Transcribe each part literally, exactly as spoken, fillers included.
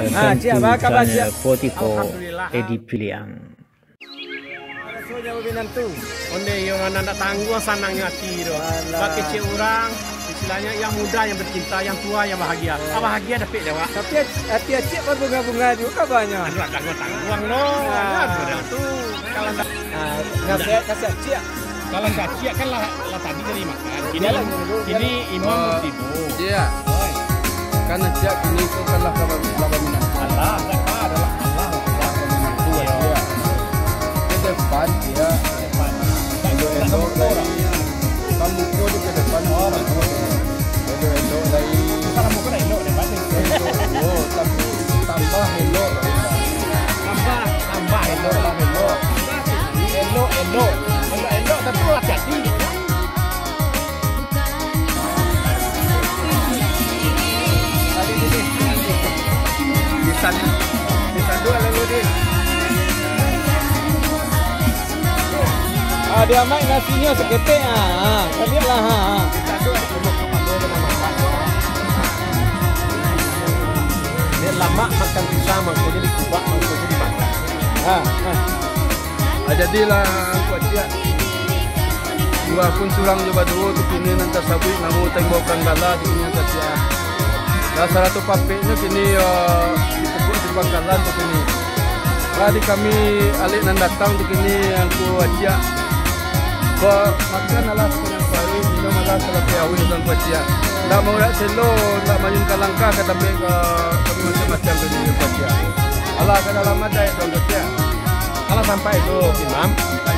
Ah, Cik, apa khabar, Cik? empat puluh empat Edi Piliang. Soalnya webinan tu. Onde yang anak tangguh sanangnya hati tu. Bagi cik orang, istilahnya yang muda yang bercinta, yang tua yang bahagia. Ah, bahagia dapat lewat. Tapi hati cik berbunga-bunga juga banyak. Aduh, tangguh tangguh no. Ada tu. Kalau tak, Ah, nasihat nasihat Cik. kalau tak cik kan lah, lah tadi dari makan. Ini ini imam tibu. Iya. Karena dia ini itu adalah kabar minat. Allah, Allah adalah Allah. Allah menentu ya. Ke depan dia elok-elok dari kamu kau di ke depan orang elok-elok dari Kalau mau kena elok depan. oh tapi tambah elok Tambah, tambah elok, tambah elok elok, elok, elok, elok. Tapi hati-hati. bisa bisa dua lalu dia Ah, dia main nasinya seketik ah. Ah, tadi lah ha. bisa dua Dia lama makan pisang, maksudnya dikubak, maksudnya dimakan. Ah, ah. Ah, jadilah kuat dia dua pun curang coba dulu tu kini nanti sabui namu tengokkan bala di kini nanti ya nah salah satu papeknya kini ditepuk di Bangkalan tu kini tadi kami alik nan datang tu kini aku ajak ke makan alas dengan sari minum alas kalau piawin dan kuacia tak mau nak selo tak mayun kalangkah kata mereka kami macam-macam tu kini kuacia Allah kan dalam ada itu kuacia Kalau sampai itu imam,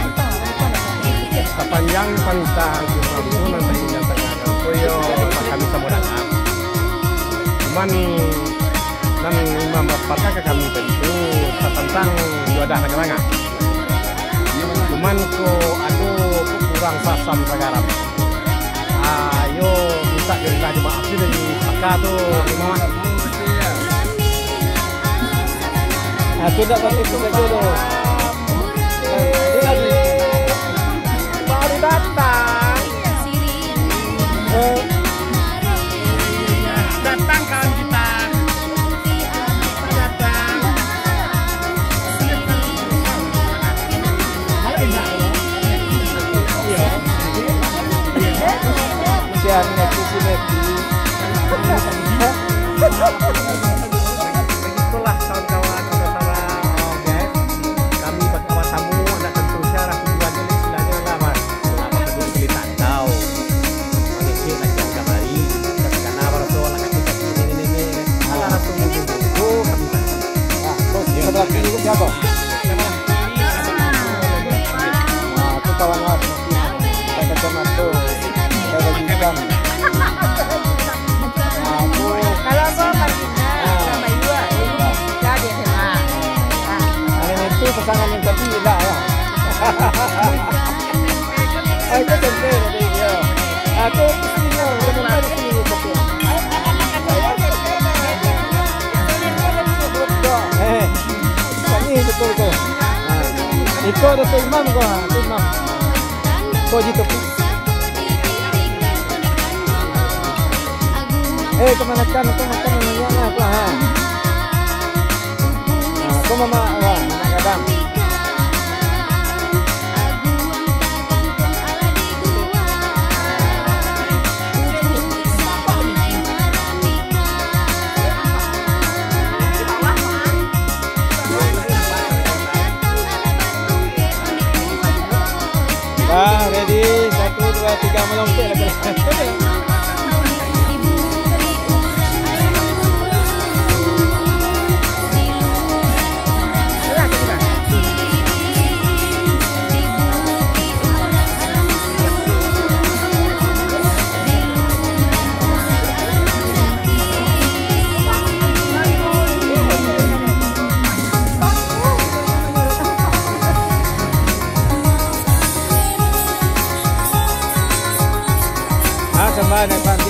sepanjang pantang imam itu nanti datangnya koyo kami sama datang. Cuman nan imam apakah ke kami tentu tentang dua dah kerangan. Cuman ko aduh kurang sasam sekarang. Ayo bisa cerita di maaf dari pakar tu imam. Aku tak pakai tu saja tu. Baru datang. Eh, Datang kawan kita. Datang. sian neti si neti. Begitulah kawan-kawan, saudara, guys. Kami bersama tamu, anda tentu secara tujuannya istilahnya apa? Apa peduli beli tandau. Mengisi latihan kembali. Karena barasul akan kita ini ini ini. Alah semua itu kami bantu. Ah, terus sebelah kiri itu siapa? Ah, itu kawan awak. Saya kacamata. Saya bagi hitam. Aku Kalau kau Marina, sama Iwa, jadi sama. Hari itu pesanan yang tadi tidak ya. Aku tentu tadi ya. Aku sini orang di sini betul. Eh, ini betul tu. Itu ada tu imam kau, tu imam. Kau jitu. Eh, kau makan, kau makan namanya apa ha? Nah, kau mama apa? Mama kadang. Wah, ready. Satu, dua, tiga, melompat lagi. Kembali Pak